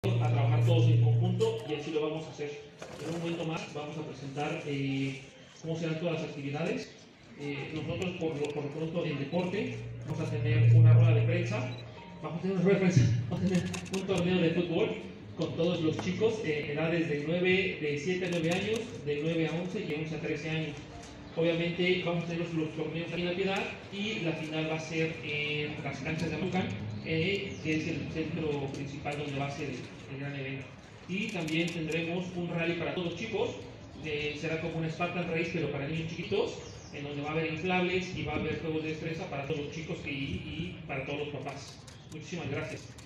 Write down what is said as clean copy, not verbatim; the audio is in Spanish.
a trabajar todos en conjunto y así lo vamos a hacer. En un momento más vamos a presentar cómo serán todas las actividades. Nosotros por lo pronto en deporte vamos a tener una rueda de prensa, vamos a tener un torneo de fútbol con todos los chicos, edades de 7 a 9 años, de 9 a 11 y de 11 a 13 años. Obviamente vamos a tener los torneos aquí en La Piedad y la final va a ser en las canchas de Amucan, que es el centro principal donde va a ser el gran evento. Y también tendremos un rally para todos los chicos, será como un Spartan Race pero para niños chiquitos, en donde va a haber inflables y va a haber juegos de destreza para todos los chicos y para todos los papás. Muchísimas gracias.